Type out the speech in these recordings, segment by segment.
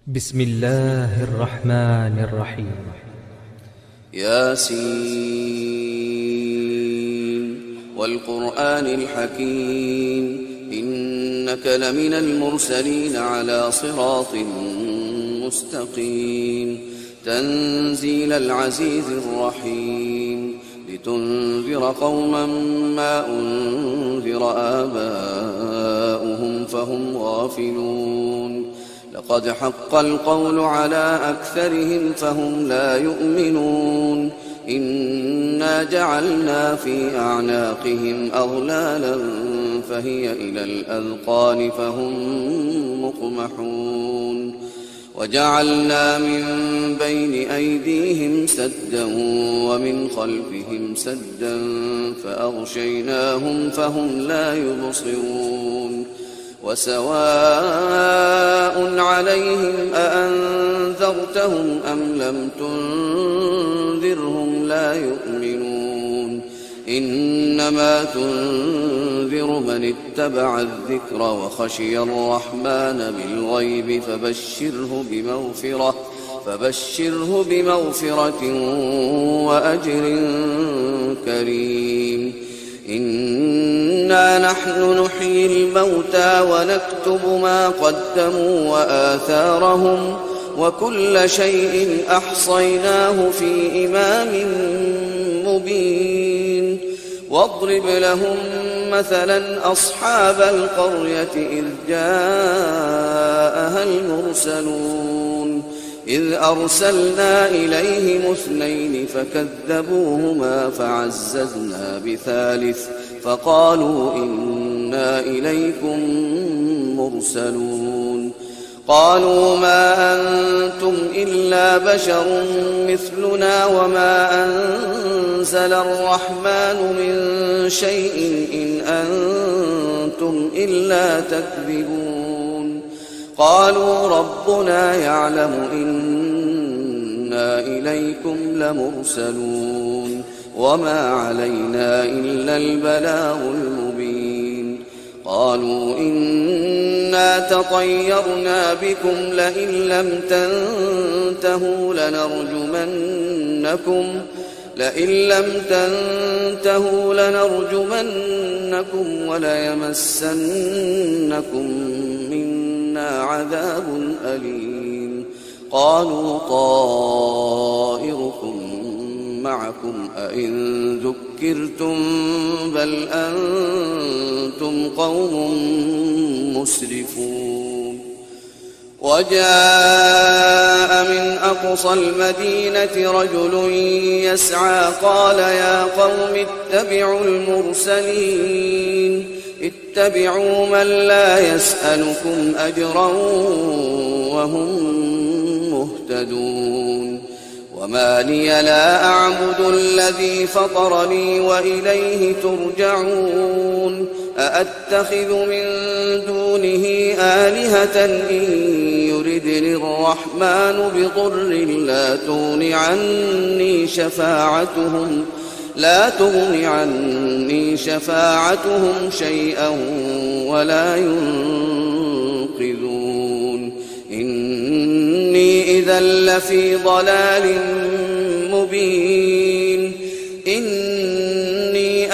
بسم الله الرحمن الرحيم. ياسين والقرآن الحكيم إنك لمن المرسلين على صراط مستقيم تنزيل العزيز الرحيم لتنذر قوما ما أنذر آباؤهم فهم غافلون لقد حق القول على أكثرهم فهم لا يؤمنون إنا جعلنا في أعناقهم أغلالا فهي إلى الأذقان فهم مقمحون وجعلنا من بين أيديهم سدا ومن خلفهم سدا فأغشيناهم فهم لا يبصرون وسواء عليهم أأنذرتهم أم لم تنذرهم لا يؤمنون إنما تنذر من اتبع الذكر وخشي الرحمن بالغيب فبشره بمغفرة وأجر كريم إنا نحن نحيي الموتى ونكتب ما قدموا وآثارهم وكل شيء أحصيناه في إمام مبين واضرب لهم مثلا أصحاب القرية إذ جاءها المرسلون إذ أرسلنا إليهم اثنين فكذبوهما فعززنا بثالث فقالوا إنا إليكم مرسلون قالوا ما أنتم إلا بشر مثلنا وما أنزل الرحمن من شيء إن أنتم إلا تكذبون قالوا ربنا يعلم إنا إليكم لمرسلون وما علينا إلا البلاغ المبين قالوا إنا تطيرنا بكم لئن لم تنتهوا لنرجمنكم وليمسنكم منا عذاب أليم قالوا طائركم معكم أئن ذكرتم بل أنتم قوم مسرفون وجاء من أقصى المدينة رجل يسعى قال يا قوم اتبعوا المرسلين اتبعوا من لا يسألكم أجرا وهم مهتدون وما لي لا أعبد الذي فطرني وإليه ترجعون أأتخذ من دونه آلهة إن يردني الرحمن بضر لا تغن عني شفاعتهم شيئا ولا ينقذون إني إذا لفي ضلال مبين إني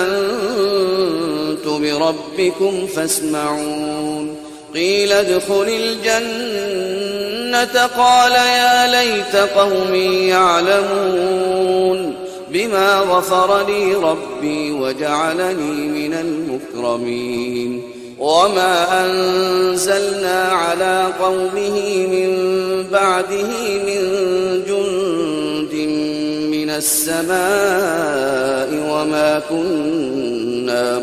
آمنت بربكم فاسمعون قيل ادخل الجنة قال يا ليت قومي يعلمون بما غفر لي ربي وجعلني من المكرمين وما أنزلنا على قومه من بعده من جند من السماء وما كنا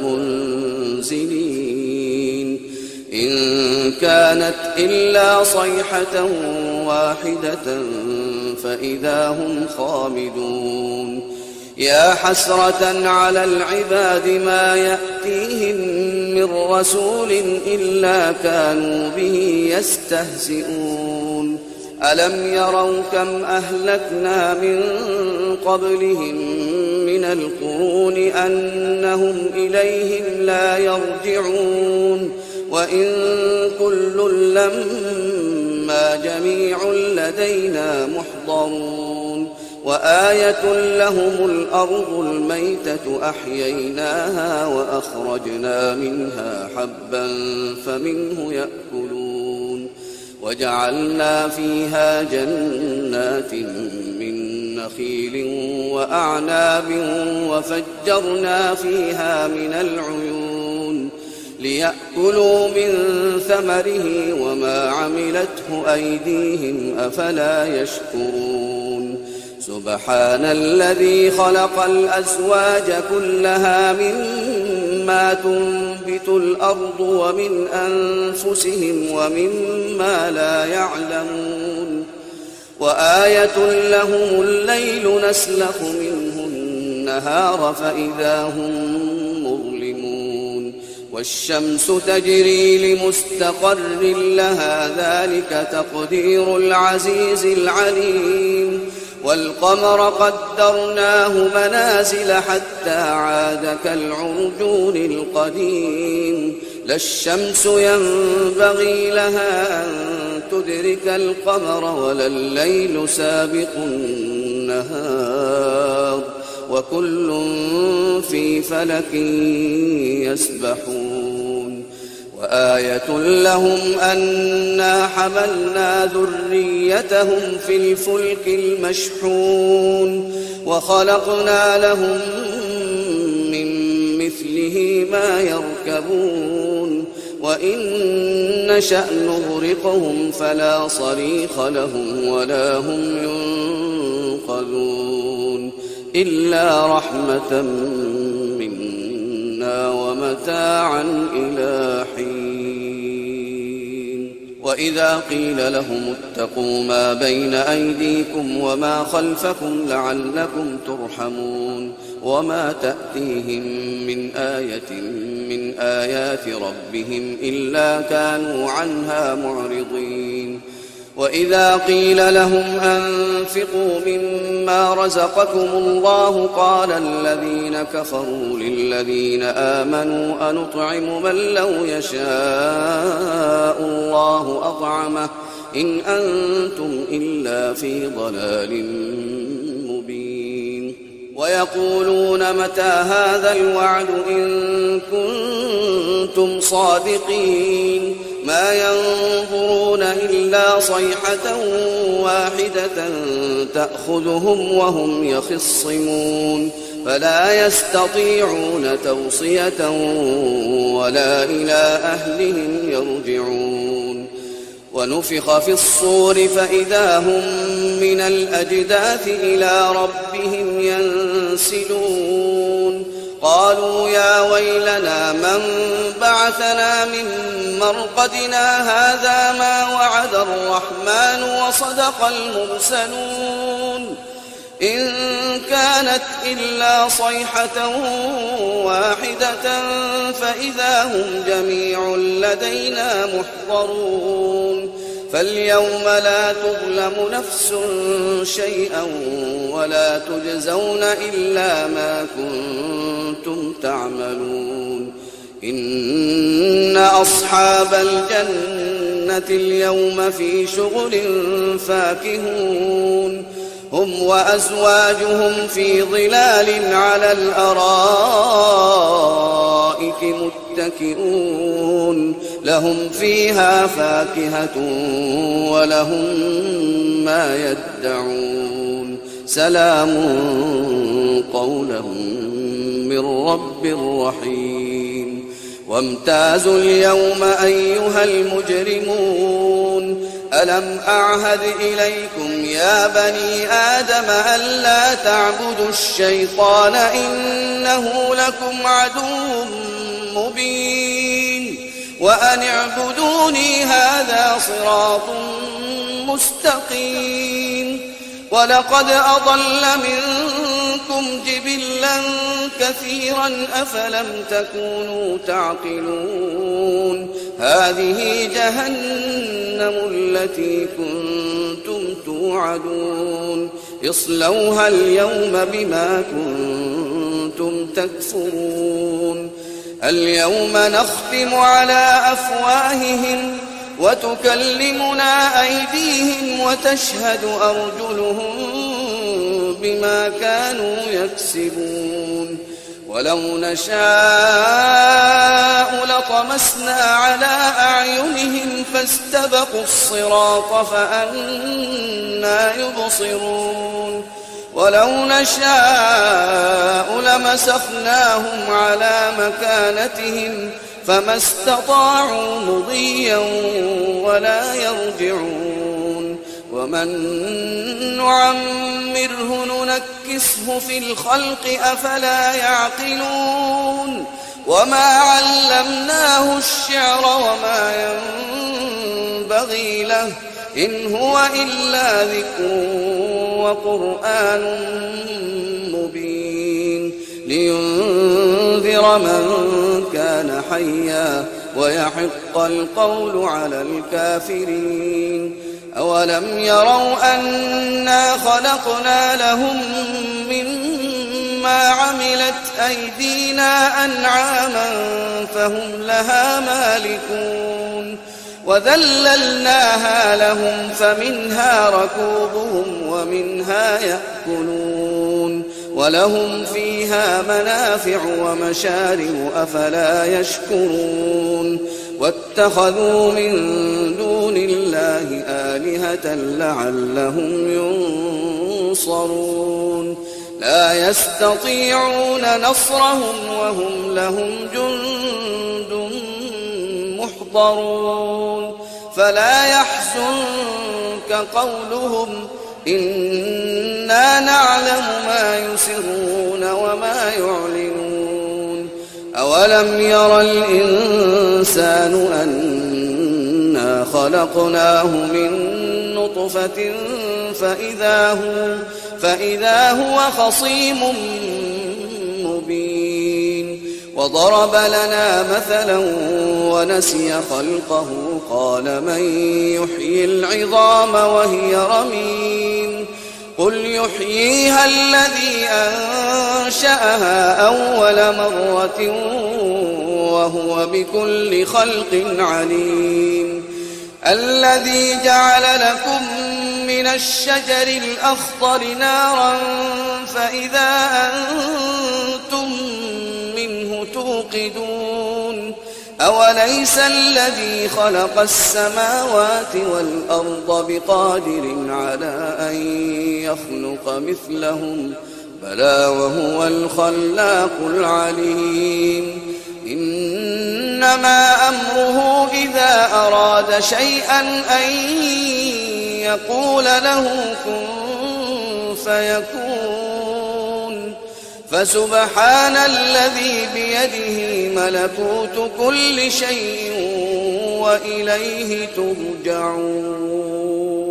منزلين إن كانت إلا صيحة واحدة فإذا هم خامدون يا حسرة على العباد ما يأتيهم من رسول إلا كانوا به يستهزئون ألم يروا كم أهلكنا من قبلهم من القرون أنهم إليهم لا يرجعون وإن كل إنا جميع لدينا محضرون وآية لهم الأرض الميتة أحييناها وأخرجنا منها حبا فمنه يأكلون وجعلنا فيها جنات من نخيل وأعناب وفجرنا فيها من العيون ليأكلوا من ثمره وما عملته أيديهم أفلا يشكرون سبحان الذي خلق الأزواج كلها مما تنبت الأرض ومن أنفسهم ومما لا يعلمون وآية لهم الليل نسلخ منه النهار فإذا هم مظلمون والشمس تجري لمستقر لها ذلك تقدير العزيز العليم والقمر قدرناه منازل حتى عاد كالعرجون القديم لا الشمس ينبغي لها أن تدرك القمر ولا الليل سابق النهار وكل في فلك يسبحون وآية لهم أنا حملنا ذريتهم في الفلك المشحون وخلقنا لهم من مثله ما يركبون وإن نشأ نغرقهم فلا صريخ لهم ولا هم ينقذون إلا رحمة منا ومتاعا إلى حين وإذا قيل لهم اتقوا ما بين أيديكم وما خلفكم لعلكم ترحمون وما تأتيهم من آية من آيات ربهم إلا كانوا عنها معرضين وإذا قيل لهم أنفقوا مما رزقكم الله قال الذين كفروا للذين آمنوا أنطعم من لو يشاء الله أطعمه إن أنتم إلا في ضلال مبين ويقولون متى هذا الوعد إن كنتم صادقين ما ينظرون إلا صيحة واحدة تأخذهم وهم يخصمون فلا يستطيعون توصية ولا إلى أهلهم يرجعون ونفخ في الصور فإذا هم من الأجداث إلى ربهم ينسلون قالوا يا ويلنا من بعثنا من مرقدنا هذا ما وعد الرحمن وصدق المرسلون إن كانت إلا صيحة واحدة فإذا هم جميع لدينا محضرون فاليوم لا تظلم نفس شيئا ولا تجزون إلا ما كنتم تعملون إن أصحاب الجنة اليوم في شغل فاكهون هم وأزواجهم في ظلال على الأرائك متكئون لهم فيها فاكهة ولهم ما يدعون سلام قولا من رب رحيم وامتازوا اليوم أيها المجرمون ألم أعهد إليكم يا بني آدم ألا تعبدوا الشيطان إنه لكم عدو مبين وأن اعبدوني هذا صراط مستقيم ولقد أضل منكم جبلا كثيرا أفلم تكونوا تعقلون هذه جهنم التي كنتم توعدون اصلوها اليوم بما كنتم تكفرون اليوم نختم على أفواههم وتكلمنا أيديهم وتشهد أرجلهم بما كانوا يكسبون ولو نشاء لطمسنا على أعينهم فاستبقوا الصراط فأنى يبصرون ولو نشاء لمسخناهم على مكانتهم فما استطاعوا مضيا ولا يرجعون ومن نعمره ننكسه في الخلق أفلا يعقلون وما علمناه الشعر وما ينبغي له إن هو إلا ذكر وقرآن مبين لينذر من كان حيا ويحق القول على الكافرين أولم يروا أنا خلقنا لهم مما عملت أيدينا أنعاما فهم لها مالكون وذللناها لهم فمنها ركوبهم ومنها يأكلون ولهم فيها منافع ومشارب أفلا يشكرون واتخذوا من دون الله آلهة لعلهم ينصرون لا يستطيعون نصرهم وهم لهم جند محضرون فلا يحزنك قولهم إنا نعلم ما يسرون وما يعلنون أولم ير الإنسان أنا خلقناه من نطفة فإذا هو خصيم مبين وضرب لنا مثلا ونسي خلقه قال من يحيي العظام وهي رميم قل يحييها الذي أنشأها أول مرة وهو بكل خلق عليم الذي جعل لكم من الشجر الأخضر نارا فإذا أنتم منه توقدون أوليس الذي خلق السماوات والأرض بقادر على أن يخلق مثلهم بلى وهو الخلاق العليم إنما أمره إذا أراد شيئا أن يقول له كن فيكون فسبحان الذي بيده ملكوت كل شيء وإليه ترجعون